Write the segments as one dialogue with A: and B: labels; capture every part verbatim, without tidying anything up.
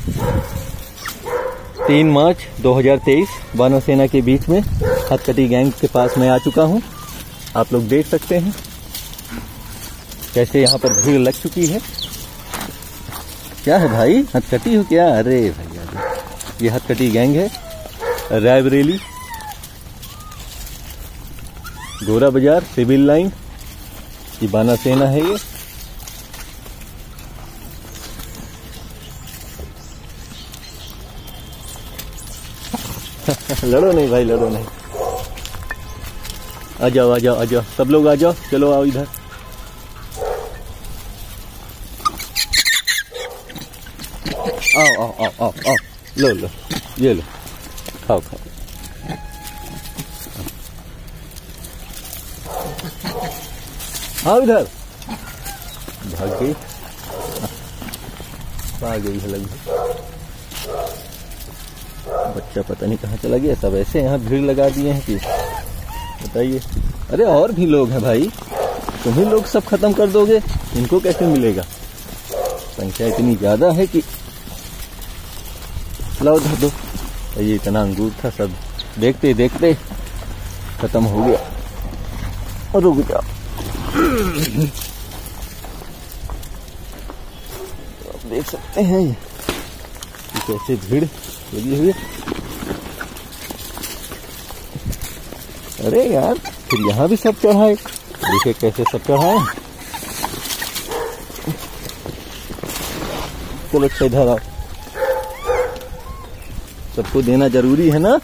A: तीन मार्च दो हज़ार तेईस वानर सेना के बीच में हथकटी गैंग के पास मैं आ चुका हूं। आप लोग देख सकते हैं कैसे यहाँ पर भीड़ लग चुकी है। क्या है भाई, हथकटी हो क्या? अरे भैया, ये हथकटी गैंग है, रायबरेली, गोरा बाजार, सिविल लाइन की वानर सेना है ये। लड़ो नहीं भाई, लड़ो नहीं। आ जाओ आ जाओ आ जाओ, सब लोग आ जाओ, चलो आओ इधर। आओ आओ आओ आओ आओ, लो लो, ये लो, खाओ खाओ। आओ इधर। भाग गई, आ गई है लगभग। बच्चा पता नहीं कहाँ चला गया। सब ऐसे यहाँ भीड़ लगा दिए हैं कि बताइए। अरे और भी लोग हैं भाई, तुम्ही लोग सब खत्म कर दोगे, इनको कैसे मिलेगा? संख्या इतनी ज्यादा है कि लाओ धर दो। ये इतना अंगूर था, सब देखते देखते खत्म हो गया। और रुक जाओ, आप देख सकते हैं ये कैसे भीड़ लगी हुई है। अरे यार, फिर यहाँ भी सब चढ़ाए, देखिए कैसे सब चढ़ाए। चलो अच्छा इधर आओ, सबको देना जरूरी है ना।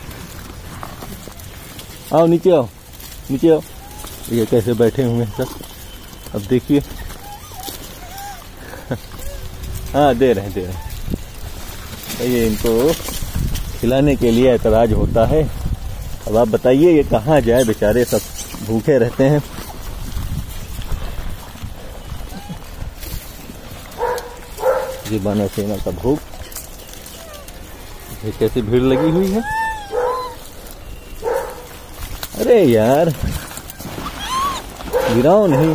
A: आओ नीचे आओ, नीचे आओ। ये कैसे बैठे हुए हैं सब, अब देखिए। हाँ दे रहे हैं दे रहे हैं। ये इनको खिलाने के लिए ऐतराज होता है। अब आप बताइए ये कहाँ जाए, बेचारे सब भूखे रहते हैं। ये वानर सेना का भूख, ये कैसी भीड़ लगी हुई है। अरे यार, गिराओ नहीं।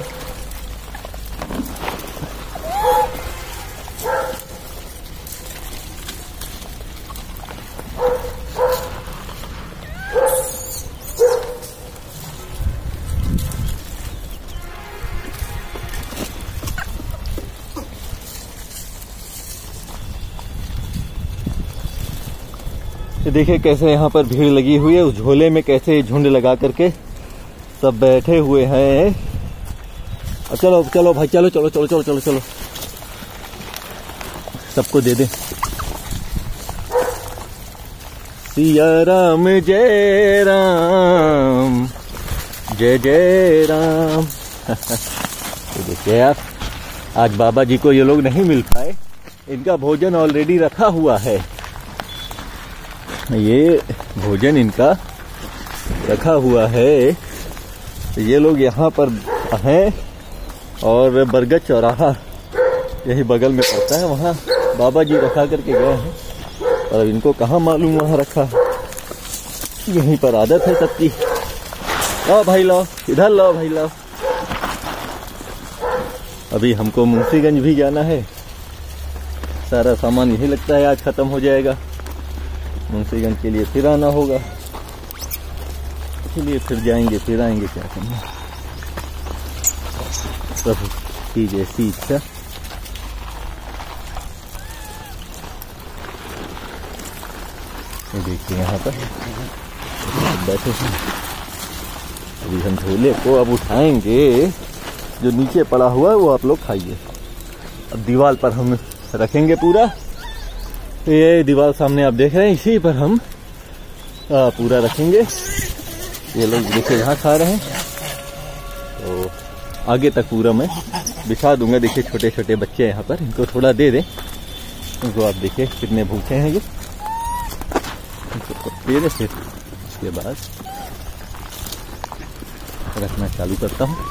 A: ये देखिए कैसे यहाँ पर भीड़ लगी हुई है। उस झोले में कैसे झुंड लगा करके सब बैठे हुए हैं। चलो चलो भाई, चलो चलो चलो चलो चलो चलो, सबको दे दे। सिया राम जय राम, जय जय राम। तो देखिए यार, आज बाबा जी को ये लोग नहीं मिल पाए, इनका भोजन ऑलरेडी रखा हुआ है। ये भोजन इनका रखा हुआ है। ये लोग यहाँ पर हैं और बरगद चौराहा यही बगल में पड़ता है, वहाँ बाबा जी रखा करके गए हैं। और इनको कहाँ मालूम वहाँ रखा, यहीं पर आदत है सबकी। लाओ भाई लाओ, इधर लाओ भाई लाओ। अभी हमको मुंशीगंज भी जाना है, सारा सामान यही लगता है आज खत्म हो जाएगा। मुंशीगंज के लिए फिर आना होगा, इसलिए फिर जाएंगे फिर आएंगे, क्या करना। प्रभु की जैसी इच्छा। ये देखिए यहाँ पर बैठे हैं। अभी हम झोले को अब उठाएंगे, जो नीचे पड़ा हुआ है वो आप लोग खाइए। अब दीवार पर हम रखेंगे पूरा, ये दीवार सामने आप देख रहे हैं, इसी पर हम आ, पूरा रखेंगे। ये लोग देखिए यहाँ खा रहे हैं, तो आगे तक पूरा मैं बिछा दूंगा। देखिए छोटे छोटे बच्चे यहाँ पर, इनको थोड़ा दे दें। इनको आप देखिए कितने भूखे हैं, ये दे दें। फिर उसके बाद रखना चालू करता हूँ।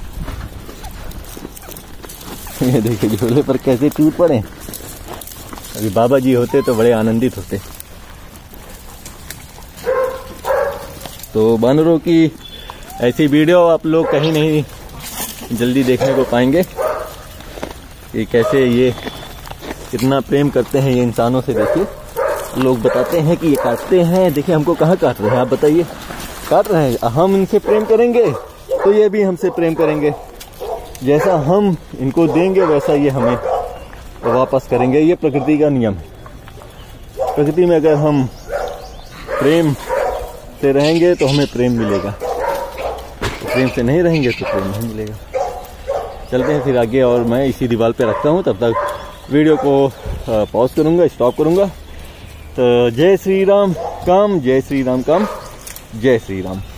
A: ये देखिए झोले पर कैसे टूट पड़े। अभी बाबा जी होते तो बड़े आनंदित होते। तो वानरों की ऐसी वीडियो आप लोग कहीं नहीं जल्दी देखने को पाएंगे कि कैसे ये कितना प्रेम करते हैं ये इंसानों से। देखिए लोग बताते हैं कि ये काटते हैं, देखिए हमको कहाँ काट रहे हैं, आप बताइए। काट रहे हैं, हम इनसे प्रेम करेंगे तो ये भी हमसे प्रेम करेंगे। जैसा हम इनको देंगे वैसा ये हमें वापस करेंगे। ये प्रकृति का नियम है। प्रकृति में अगर हम प्रेम से रहेंगे तो हमें प्रेम मिलेगा, तो प्रेम से नहीं रहेंगे तो प्रेम नहीं मिलेगा। चलते हैं फिर आगे, और मैं इसी दीवार पे रखता हूँ। तब तक वीडियो को पॉज करूँगा, स्टॉप करूँगा। तो जय श्री राम काम, जय श्री राम काम, जय श्री राम।